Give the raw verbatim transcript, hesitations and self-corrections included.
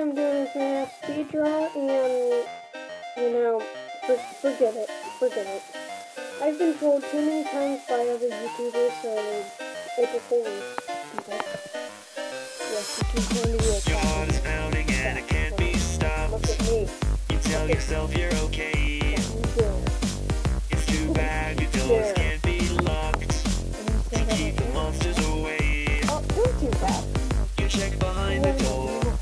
I'm doing a FNAF speedrun, and, you know, for, forget it, forget it. I've been told too many times by other YouTubers, so April Fool's people. Yes, you keep calling me a Your heart is pounding and it can't be stopped. Look at me. You tell yourself you're okay. Don't you dare. It's too bad you Dare. just